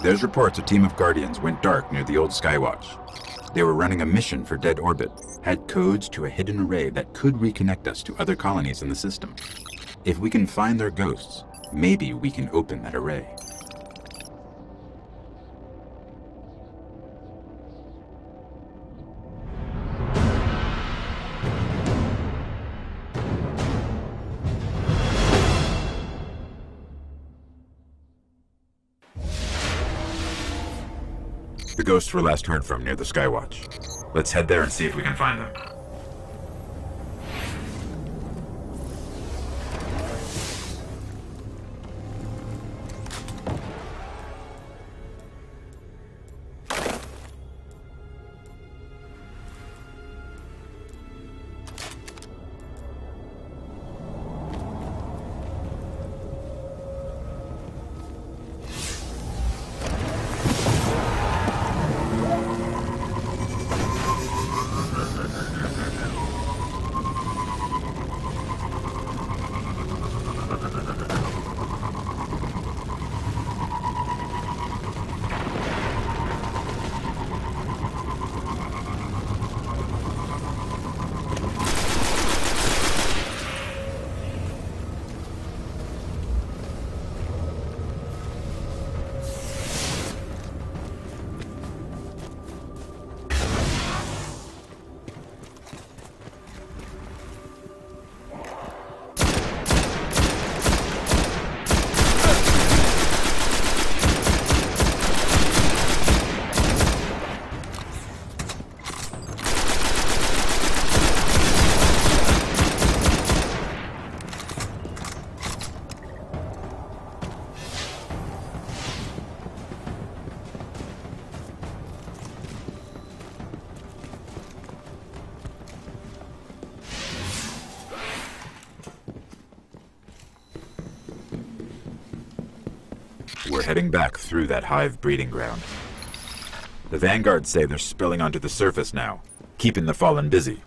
There's reports a team of Guardians went dark near the old Skywatch. They were running a mission for Dead Orbit, had codes to a hidden array that could reconnect us to other colonies in the system. If we can find their ghosts, maybe we can open that array. The ghosts were last heard from near the Skywatch. Let's head there and see if we can find them. We're heading back through that hive breeding ground. The Vanguard say they're spilling onto the surface now, keeping the Fallen busy.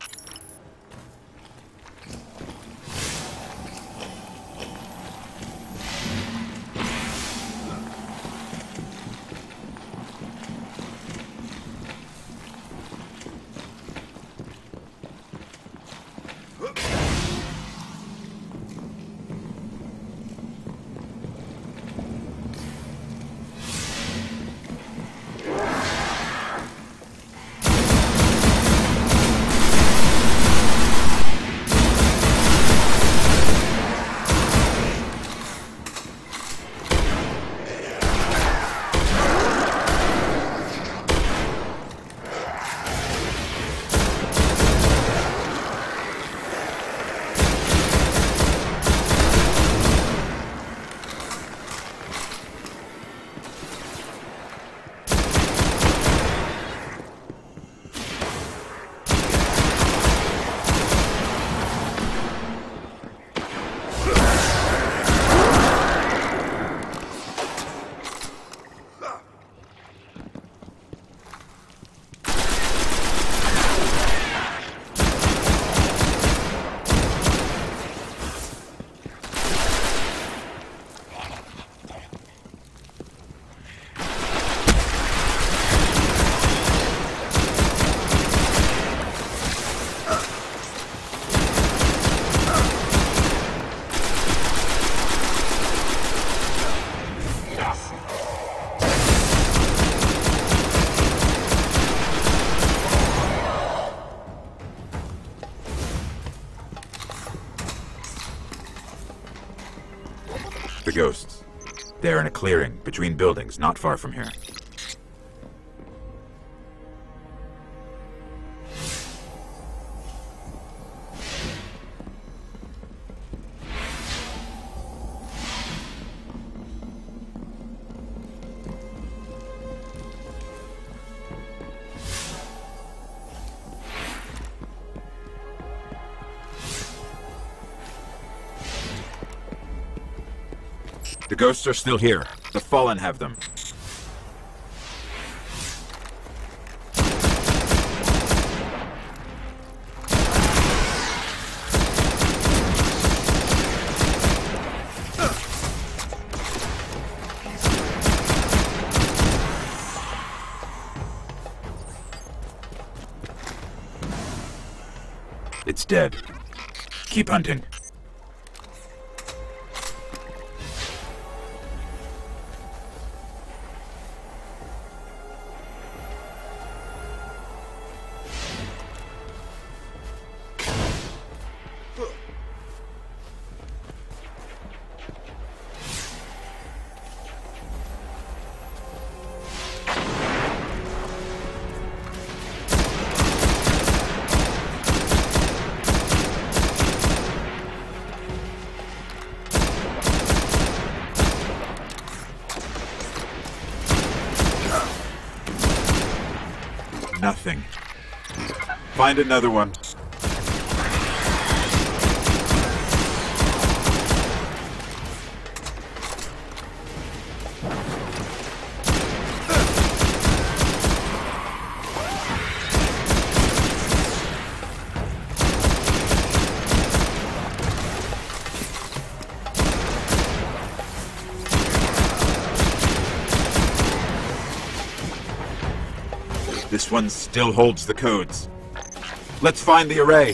The ghosts. They're in a clearing between buildings not far from here. The ghosts are still here. The Fallen have them. It's dead. Keep hunting. Nothing. Find another one. This one still holds the codes. Let's find the array.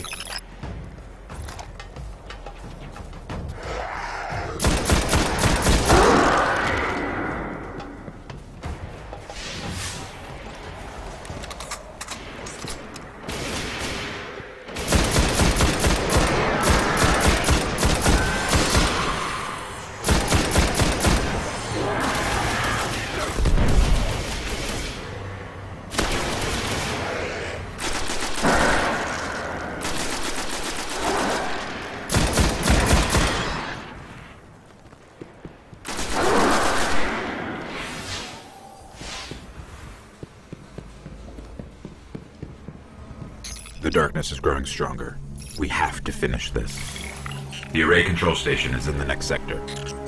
The darkness is growing stronger. We have to finish this. The array control station is in the next sector.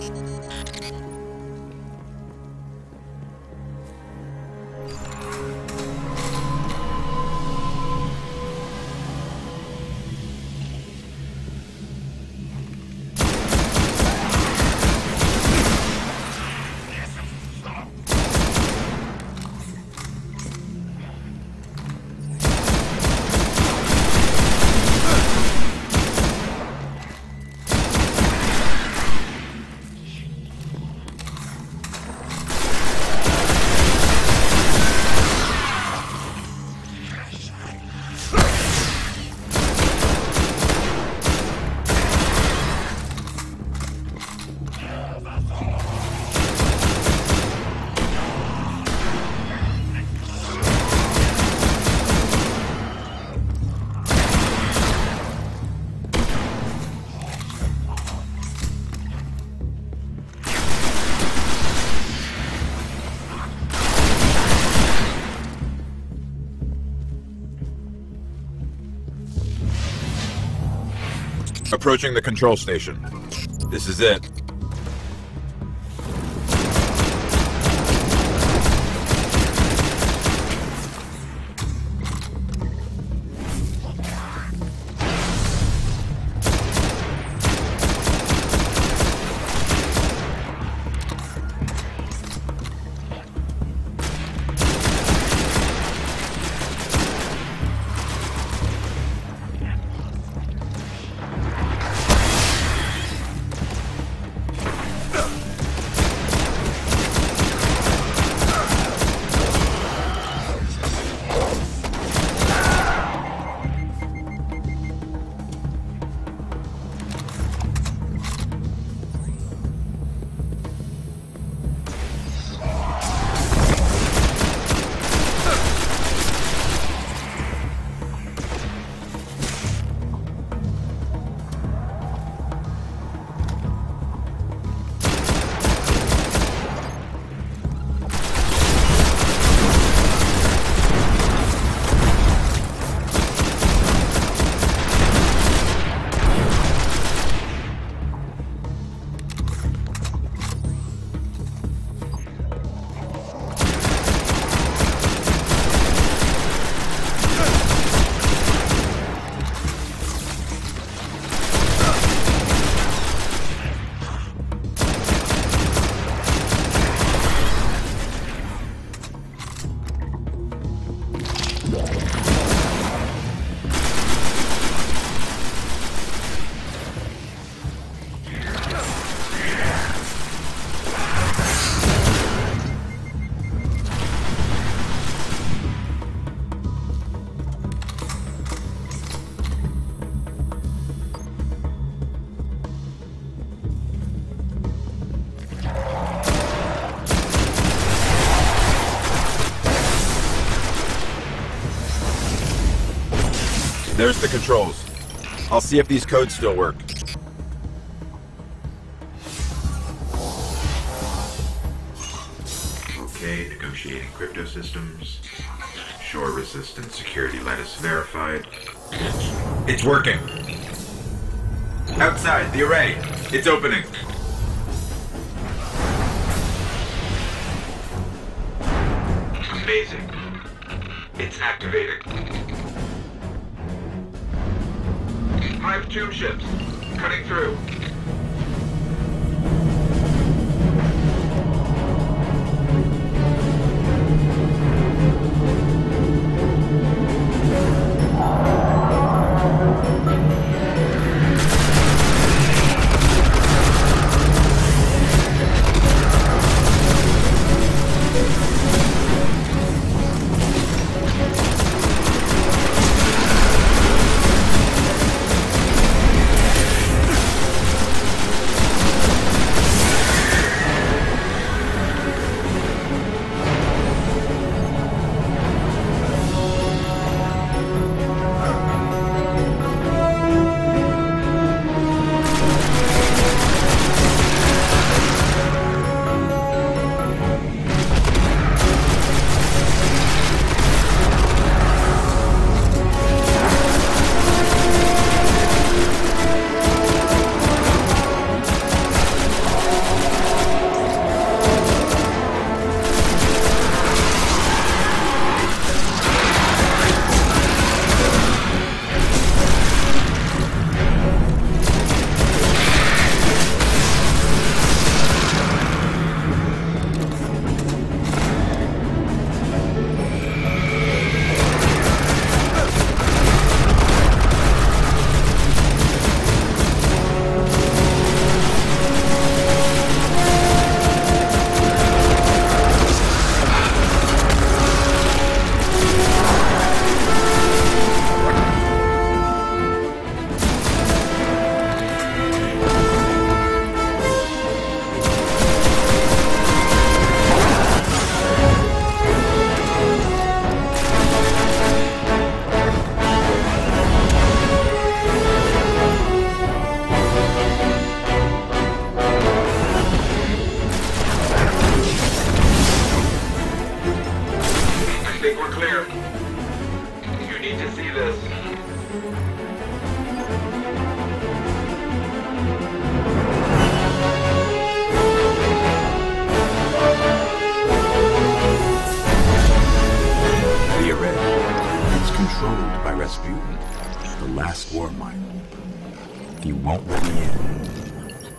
Approaching the control station. This is it. There's the controls. I'll see if these codes still work. Okay, negotiating crypto systems. Shore resistant security lattice verified. It's working. Outside, the array. It's opening. Amazing. It's activating. Hive tomb ships. Cutting through.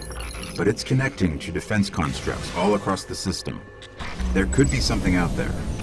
But it's connecting to defense constructs all across the system. There could be something out there.